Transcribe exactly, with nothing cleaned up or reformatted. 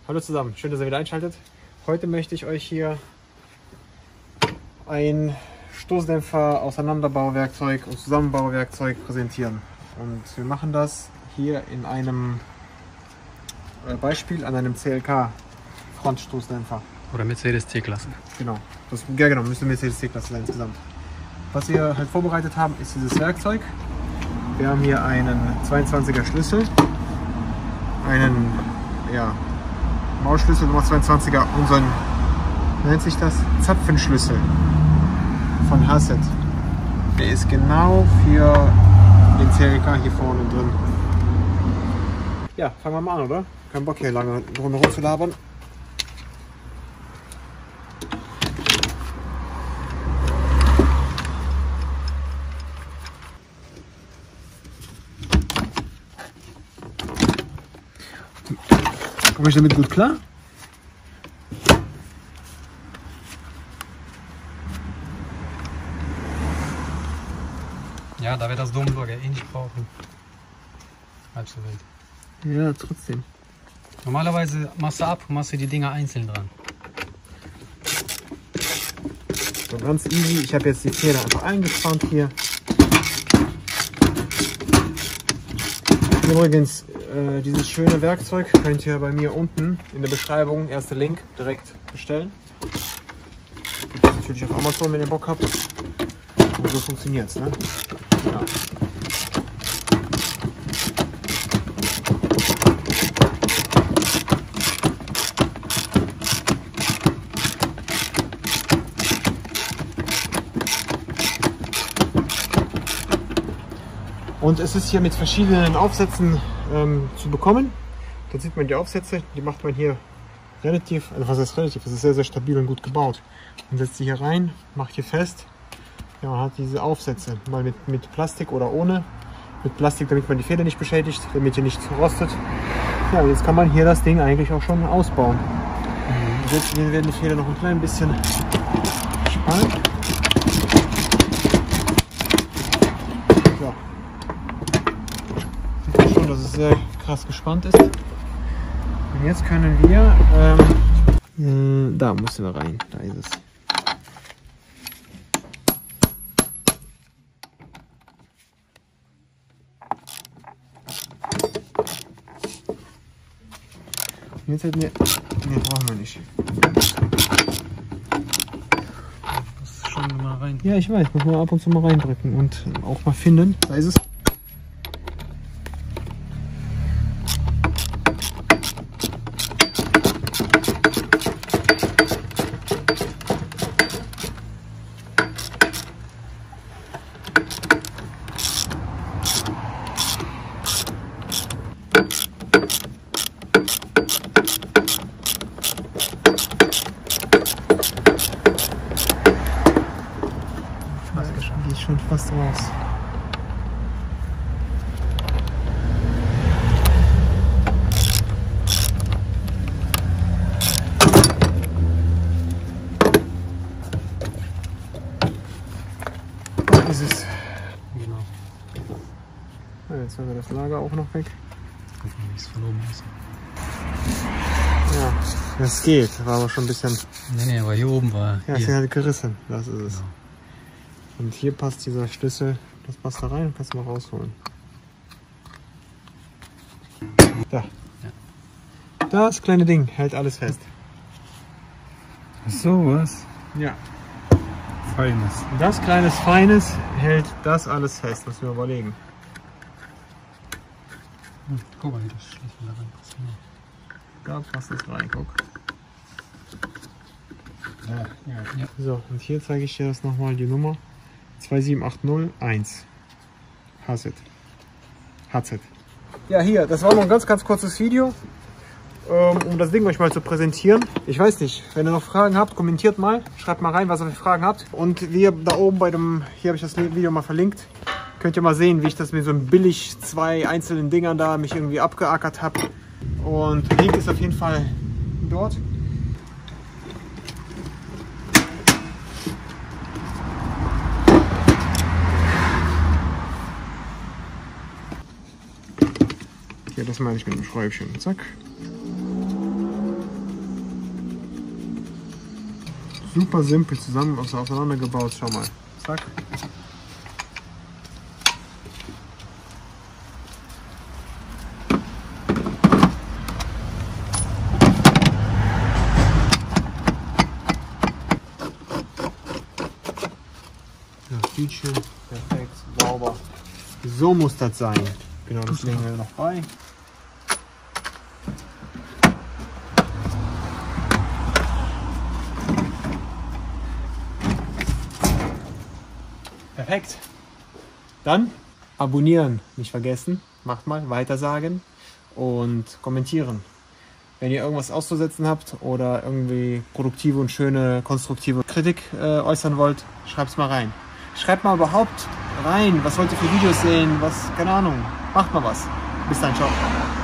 Hallo zusammen, schön, dass ihr wieder einschaltet. Heute möchte ich euch hier ein Stoßdämpfer, Auseinanderbauwerkzeug und Zusammenbauwerkzeug präsentieren. Und wir machen das hier in einem Beispiel an einem C L K Frontstoßdämpfer. Oder Mercedes C-Klasse. Genau, das, ja genau, müsste Mercedes C-Klasse sein insgesamt. Was wir halt vorbereitet haben, ist dieses Werkzeug. Wir haben hier einen zweiundzwanziger Schlüssel, einen ja, Maulschlüssel Nummer zweiundzwanziger und so ein, nennt sich das, Zapfenschlüssel von Hassett. Der ist genau für den C L K hier vorne drin. Ja, fangen wir mal an, oder? Kein Bock hier lange drumherum zu labern. Komme ich damit gut klar? Ja, da wird das Domburger eh nicht brauchen. Halb so wild. Ja, trotzdem. Normalerweise machst du ab, machst du die Dinger einzeln dran. So ganz easy. Ich habe jetzt die Feder einfach eingespannt hier. Übrigens, äh, dieses schöne Werkzeug könnt ihr bei mir unten in der Beschreibung, erster Link, direkt bestellen. Gibt es natürlich auf Amazon, wenn ihr Bock habt. Und so funktioniert es, ne? Ja. Und es ist hier mit verschiedenen Aufsätzen ähm, zu bekommen. Da sieht man die Aufsätze, die macht man hier relativ, also was heißt relativ, das ist sehr, sehr stabil und gut gebaut. Man setzt sie hier rein, macht hier fest. Ja, man hat diese Aufsätze, mal mit, mit Plastik oder ohne. Mit Plastik, damit man die Feder nicht beschädigt, damit ihr nicht rostet. Ja, jetzt kann man hier das Ding eigentlich auch schon ausbauen. Mhm. Jetzt werden die Feder noch ein klein bisschen spannend. Dass es sehr krass gespannt ist. Und jetzt können wir ähm, äh, da müssen wir rein, da ist es. Und jetzt hätten wir, ne, brauchen wir nicht. Das schon mal rein. Ja, ich weiß, muss man ab und zu mal reindrücken und auch mal finden. Da ist es. Geht schon fast raus. Da ist es. Genau. Ja, jetzt haben wir das Lager auch noch weg. Gucken, wie es von oben ist. Ja, das geht. War aber schon ein bisschen. Nee, nee, aber hier oben war. Ja, hier. ist halt gerissen. Das ist es. Genau. Und hier passt dieser Schlüssel, das passt da rein und kannst du mal rausholen. Da. Ja. Das kleine Ding hält alles fest. So was? Ja. Feines. Das kleines Feines hält das alles fest, was wir überlegen. Hm, guck mal, wie das Schlüssel da reinpasst. Da passt es rein, guck. Ja, ja, ja. So, und hier zeige ich dir das nochmal, die Nummer zwei sieben acht null eins. Hassett. Hassett. Ja, hier, das war noch ein ganz, ganz kurzes Video, um das Ding euch mal zu präsentieren. Ich weiß nicht, wenn ihr noch Fragen habt, kommentiert mal, schreibt mal rein, was ihr für Fragen habt. Und wie ihr da oben bei dem, hier habe ich das Video mal verlinkt, könnt ihr mal sehen, wie ich das mit so einem billig zwei einzelnen Dingern da mich irgendwie abgeackert habe. Und der Link ist auf jeden Fall dort. Ja, das meine ich mit dem Schräubchen. Zack. super simpel zusammen also aufeinander gebaut. Schau mal. Zack. Ja, Tütchen. Perfekt. Sauber. So muss das sein. Genau, das legen wir noch bei. Perfekt. Dann abonnieren nicht vergessen. Macht mal, weitersagen und kommentieren. Wenn ihr irgendwas auszusetzen habt oder irgendwie produktive und schöne, konstruktive Kritik äh, äußern wollt, schreibt es mal rein. Schreibt mal überhaupt rein, was wollt ihr für Videos sehen, was, keine Ahnung. Macht mal was. Bis dann, ciao.